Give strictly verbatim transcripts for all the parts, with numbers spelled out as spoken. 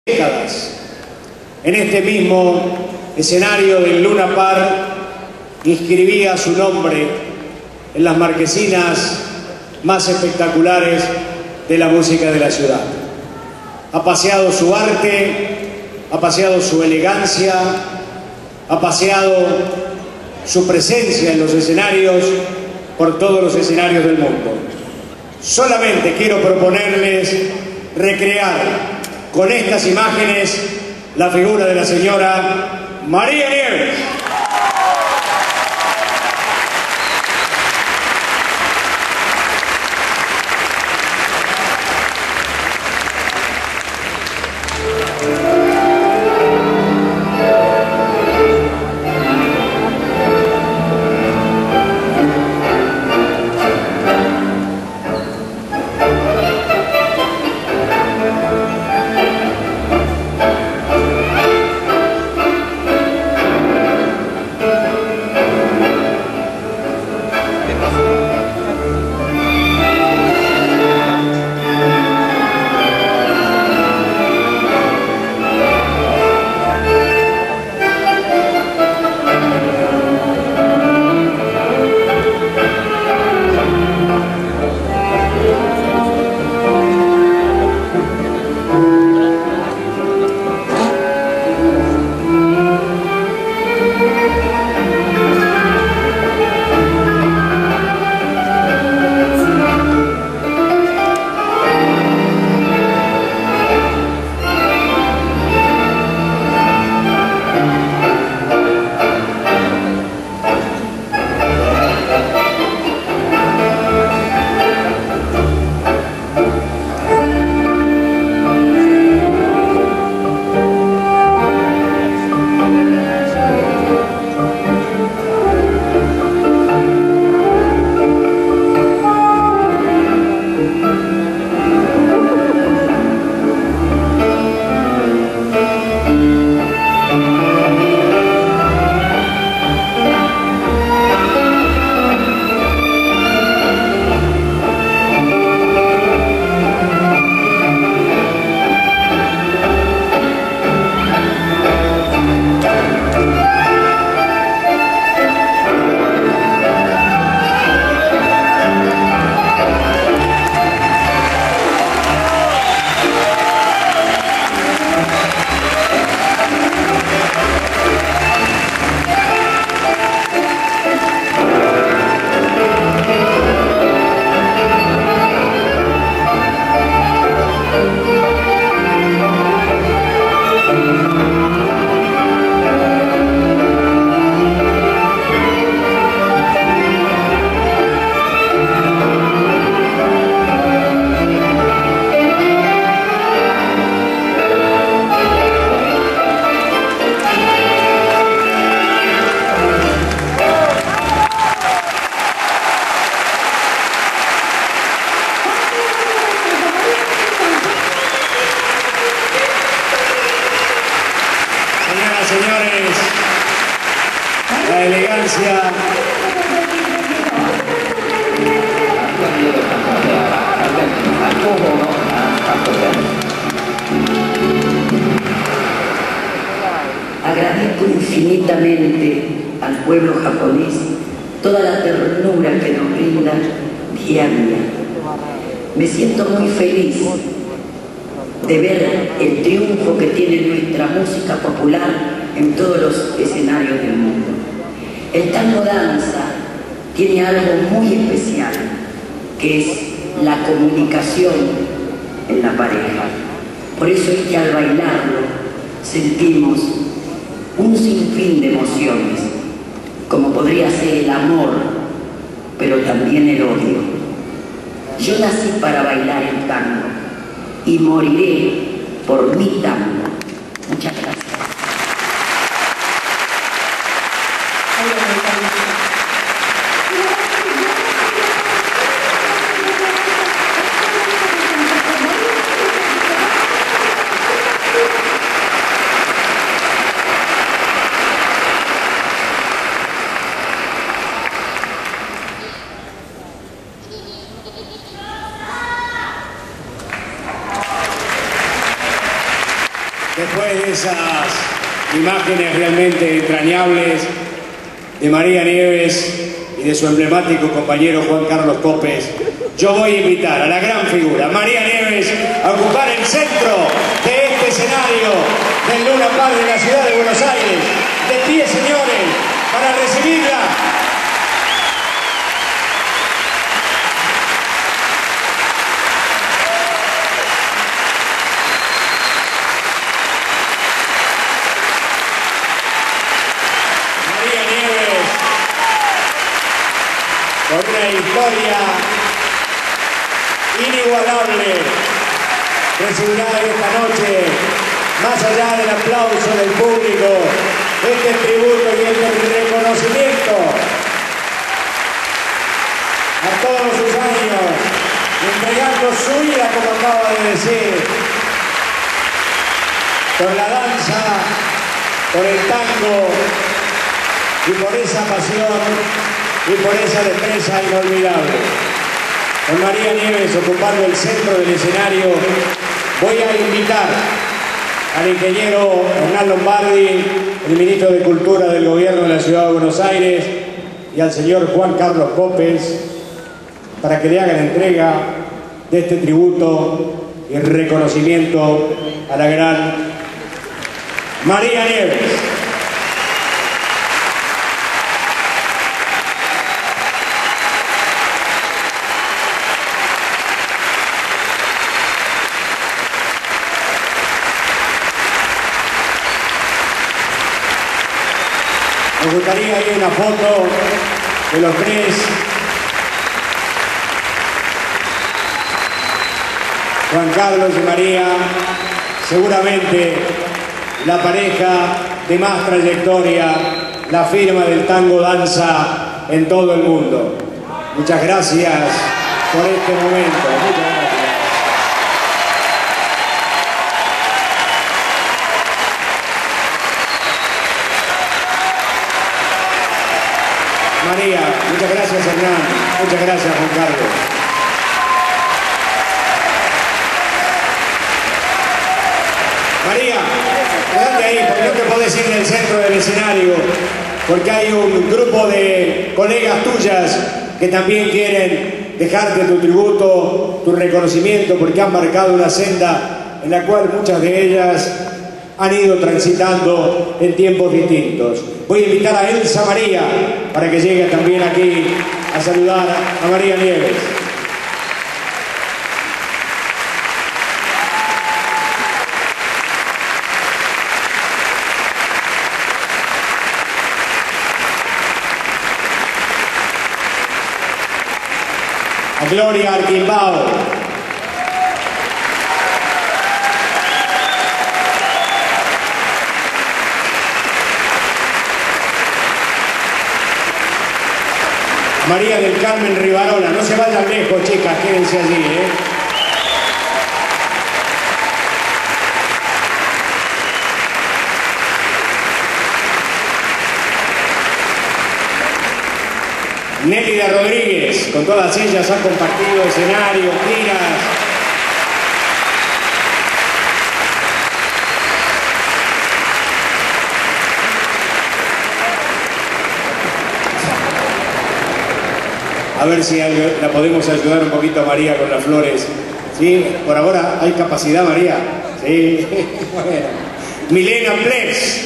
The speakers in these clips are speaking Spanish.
décadas. En este mismo escenario del Luna Park inscribía su nombre en las marquesinas más espectaculares de la música de la ciudad. Ha paseado su arte, ha paseado su elegancia, ha paseado su presencia en los escenarios, por todos los escenarios del mundo. Solamente quiero proponerles recrear con estas imágenes la figura de la señora María Nieves. Señores, la elegancia agradezco infinitamente al pueblo japonés toda la ternura que nos brinda día a día. Me siento muy feliz de ver el triunfo que tiene nuestra música popular en todos los escenarios del mundo. El tango danza tiene algo muy especial, que es la comunicación en la pareja. Por eso es que al bailarlo sentimos un sinfín de emociones, como podría ser el amor, pero también el odio. Yo nací para bailar el tango y moriré por mi tango. Muchas gracias. Después de esas imágenes realmente entrañables de María Nieves y de su emblemático compañero Juan Carlos Copes, yo voy a invitar a la gran figura María Nieves a ocupar el centro de este escenario del Luna Park de la ciudad de Buenos Aires. De pie, señores, para recibirla. Con una historia inigualable, recibirá esta noche, más allá del aplauso del público, este tributo y este reconocimiento a todos sus años, entregando su vida, como acaba de decir, por la danza, por el tango y por esa pasión y por esa destreza inolvidable. Con María Nieves ocupando el centro del escenario, voy a invitar al ingeniero Hernán Lombardi, el ministro de Cultura del Gobierno de la Ciudad de Buenos Aires, y al señor Juan Carlos Copes, para que le hagan entrega de este tributo y reconocimiento a la gran María Nieves. Me gustaría ir una foto de los tres. Juan Carlos y María, seguramente la pareja de más trayectoria, la firma del tango danza en todo el mundo. Muchas gracias por este momento. Muchas gracias. María, muchas gracias Hernán, muchas gracias Juan Carlos. María, quédate ahí porque no te podés ir del centro del escenario, porque hay un grupo de colegas tuyas que también quieren dejarte tu tributo, tu reconocimiento, porque han marcado una senda en la cual muchas de ellas han ido transitando en tiempos distintos. Voy a invitar a Elsa María para que llegue también aquí a saludar a María Nieves. A Gloria Arquimbao. María del Carmen Rivarola, no se vayan lejos, chicas, quédense allí, ¿eh? Nélida Rodríguez, con todas ellas han compartido escenarios, giras. A ver si la podemos ayudar un poquito a María con las flores. ¿Sí? Por ahora hay capacidad, María. Sí. Bueno. Milena Plex.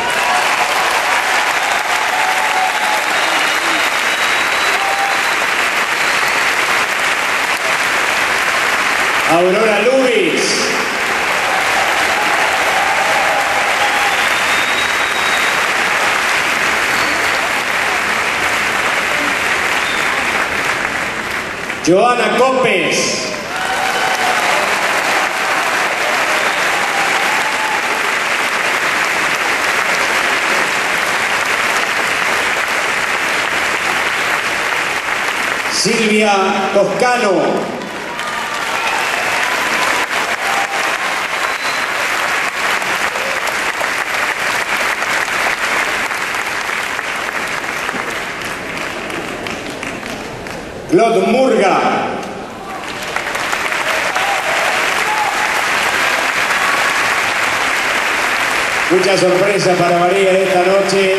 Aurora Luis. Joana Copes. Silvia Toscano. Claude Murga. Mucha sorpresa para María en esta noche,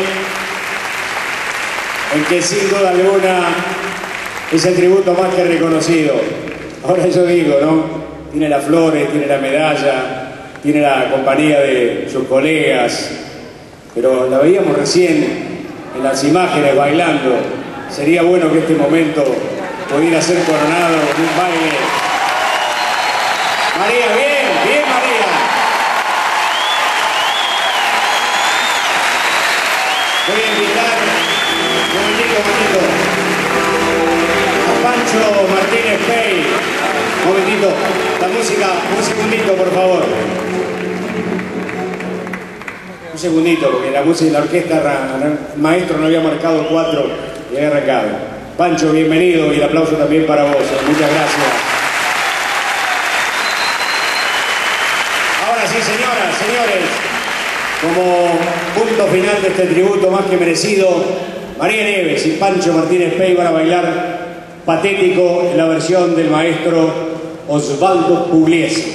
en que sin duda alguna es el tributo más que reconocido. Ahora yo digo, ¿no? Tiene las flores, tiene la medalla, tiene la compañía de sus colegas, pero la veíamos recién en las imágenes bailando. Sería bueno que este momento pudiera ser coronado con un baile. María, bien, bien María. Voy a invitar, un momentito, un momentito, a Pancho Martínez Pey. Un momentito, la música, un segundito por favor. Un segundito, porque la música y la orquesta, el maestro no había marcado cuatro y había arrancado. Pancho, bienvenido y el aplauso también para vos. Muchas gracias. Ahora sí, señoras, señores, como punto final de este tributo más que merecido, María Nieves y Pancho Martínez Pey van a bailar Patético en la versión del maestro Osvaldo Pugliese.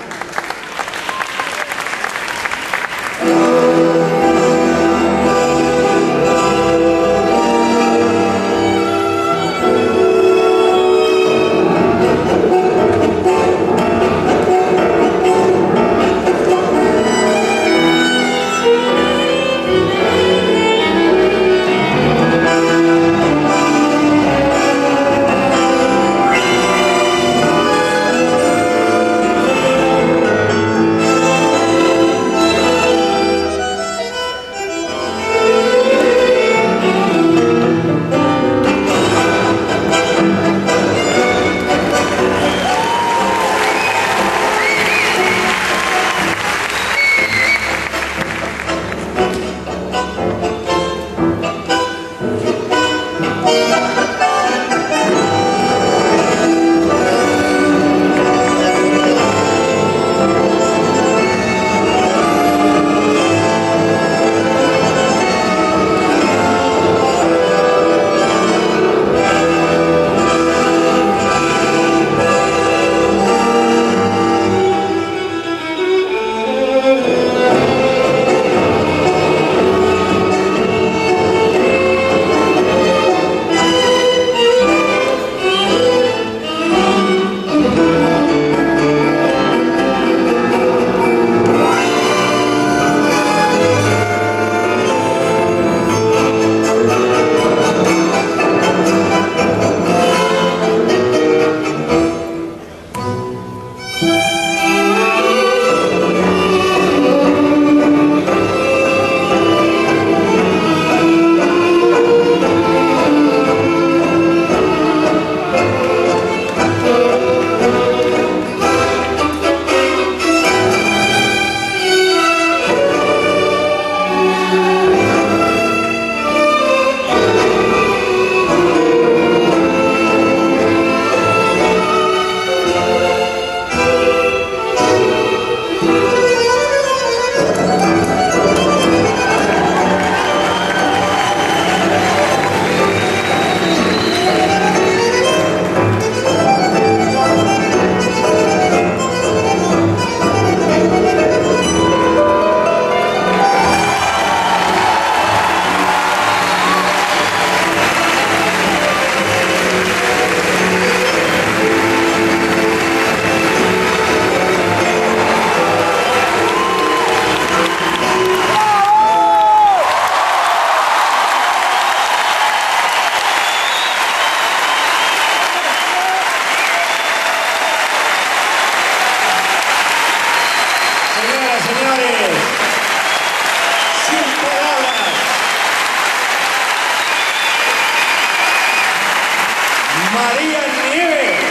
María Nieves.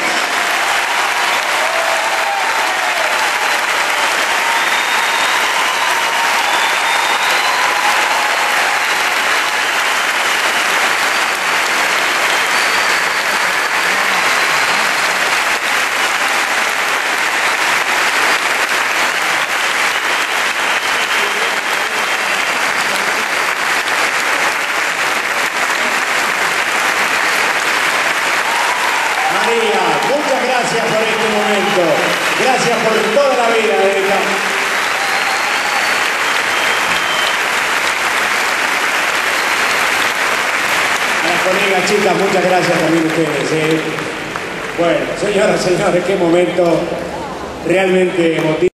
Muchas gracias por este momento. Gracias por toda la vida, Erika. las colegas, chicas, muchas gracias también a ustedes. ¿eh? Bueno, señoras y señores, qué momento realmente emotivo.